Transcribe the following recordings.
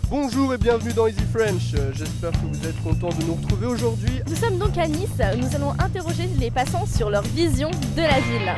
Bonjour et bienvenue dans Easy French, j'espère que vous êtes contents de nous retrouver aujourd'hui. Nous sommes donc à Nice, nous allons interroger les passants sur leur vision de la ville.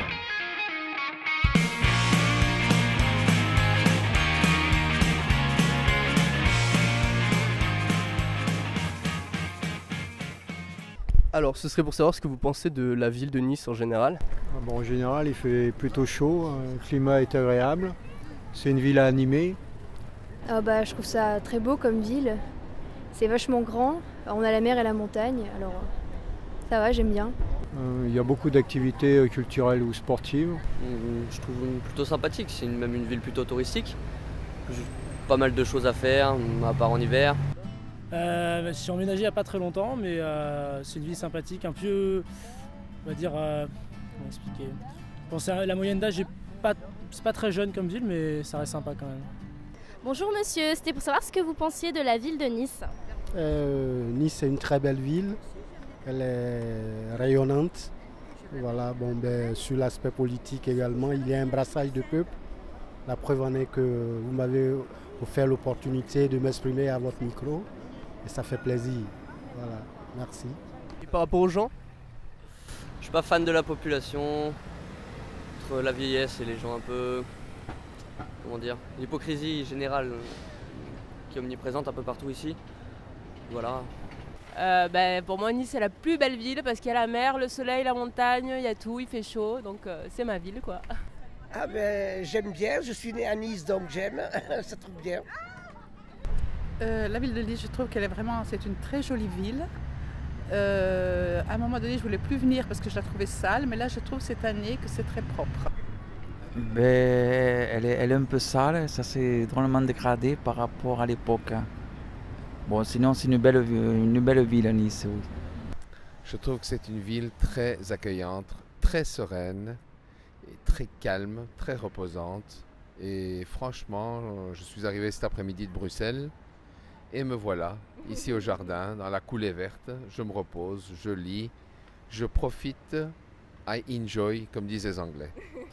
Alors ce serait pour savoir ce que vous pensez de la ville de Nice en général. En général, il fait plutôt chaud, le climat est agréable, c'est une ville animée. Je trouve ça très beau comme ville. C'est vachement grand. On a la mer et la montagne, alors ça va, j'aime bien. Il y a beaucoup d'activités culturelles ou sportives. Je trouve plutôt sympathique, c'est même une ville plutôt touristique. Pas mal de choses à faire, à part en hiver. Je suis emménagé il n'y a pas très longtemps, mais c'est une ville sympathique, un peu, on va dire, comment expliquer. Bon, la moyenne d'âge c'est pas très jeune comme ville, mais ça reste sympa quand même. Bonjour monsieur, c'était pour savoir ce que vous pensiez de la ville de Nice. Nice est une très belle ville, elle est rayonnante. Voilà, sur l'aspect politique également, il y a un brassage de peuple. La preuve en est que vous m'avez offert l'opportunité de m'exprimer à votre micro et ça fait plaisir. Voilà, merci. Et par rapport aux gens? Je suis pas fan de la population, entre la vieillesse et les gens un peu, comment dire, l'hypocrisie générale qui est omniprésente un peu partout ici. Voilà. Pour moi, Nice c'est la plus belle ville parce qu'il y a la mer, le soleil, la montagne, il y a tout, il fait chaud, donc c'est ma ville quoi. J'aime bien, je suis né à Nice donc j'aime, ça trouve bien. La ville de Nice, je trouve qu'elle est vraiment, c'est une très jolie ville. À un moment donné, je voulais plus venir parce que je la trouvais sale, mais là je trouve cette année que c'est très propre. Elle est un peu sale, ça s'est drôlement dégradé par rapport à l'époque. Bon, sinon c'est une belle ville à Nice, oui. Je trouve que c'est une ville très accueillante, très sereine, et très calme, très reposante. Et franchement, je suis arrivé cet après-midi de Bruxelles et me voilà, ici au jardin, dans la coulée verte. Je me repose, je lis, je profite, I enjoy, comme disent les Anglais.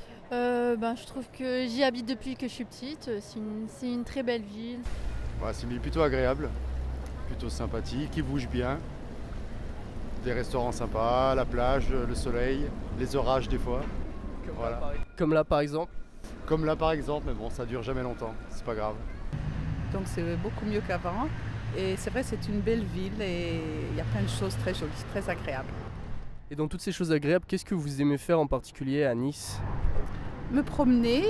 Je trouve que j'y habite depuis que je suis petite, c'est une très belle ville. C'est une ville plutôt agréable, plutôt sympathique, qui bouge bien. Des restaurants sympas, la plage, le soleil, les orages des fois. Comme là par exemple? Comme là par exemple, mais bon, ça dure jamais longtemps, c'est pas grave. Donc c'est beaucoup mieux qu'avant. Et c'est vrai, c'est une belle ville et il y a plein de choses très jolies, très agréables. Et dans toutes ces choses agréables, qu'est-ce que vous aimez faire en particulier à Nice? Me promener.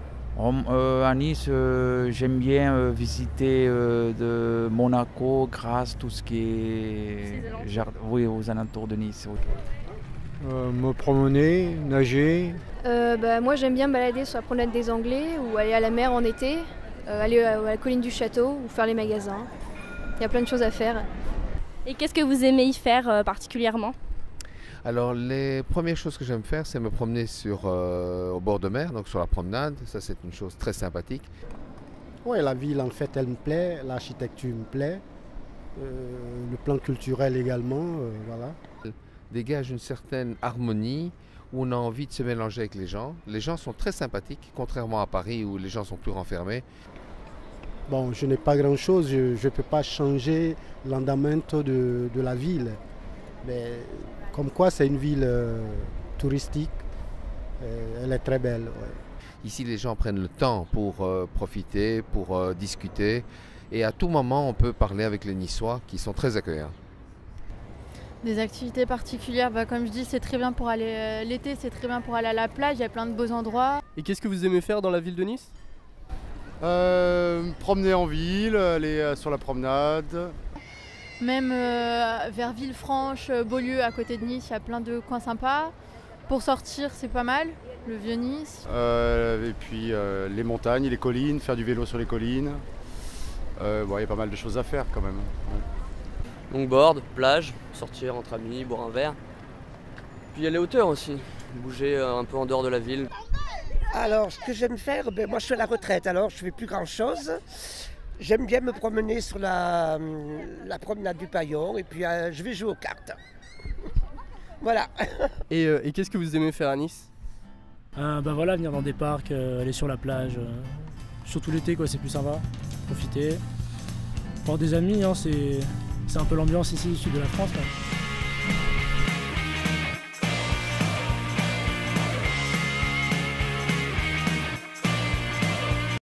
À Nice, j'aime bien visiter de Monaco, Grasse, tout ce qui est aux alentours de Nice. Oui. Me promener, nager. Moi j'aime bien me balader sur la promenade des Anglais ou aller à la mer en été, aller à la colline du château ou faire les magasins. Il y a plein de choses à faire. Et qu'est-ce que vous aimez y faire particulièrement? Alors les premières choses que j'aime faire, c'est me promener au bord de mer, donc sur la promenade. Ça c'est une chose très sympathique. Oui, la ville en fait elle me plaît, l'architecture me plaît, le plan culturel également, voilà. Dégage une certaine harmonie où on a envie de se mélanger avec les gens. Les gens sont très sympathiques, contrairement à Paris où les gens sont plus renfermés. Bon, je n'ai pas grand-chose, je ne peux pas changer l'andamento de la ville. Mais comme quoi, c'est une ville touristique, elle est très belle. Ouais. Ici, les gens prennent le temps pour profiter, pour discuter. Et à tout moment, on peut parler avec les Niçois qui sont très accueillants. Des activités particulières, comme je dis, c'est très bien pour aller l'été, c'est très bien pour aller à la plage, il y a plein de beaux endroits. Et qu'est-ce que vous aimez faire dans la ville de Nice? Promener en ville, aller sur la promenade. Même vers Villefranche, Beaulieu, à côté de Nice, il y a plein de coins sympas. Pour sortir, c'est pas mal, le vieux Nice. Et puis les montagnes, les collines, faire du vélo sur les collines. Il y a pas mal de choses à faire quand même. Ouais. Longboard, plage, sortir entre amis, boire un verre. Puis il y a les hauteurs aussi, bouger un peu en dehors de la ville. Alors ce que j'aime faire, moi je suis à la retraite alors je fais plus grand chose. J'aime bien me promener sur la promenade du Paillon et puis je vais jouer aux cartes. Voilà. Et qu'est-ce que vous aimez faire à Nice? Venir dans des parcs, aller sur la plage, surtout l'été c'est plus sympa, profiter. Pour des amis, hein, c'est un peu l'ambiance ici du sud de la France. Là.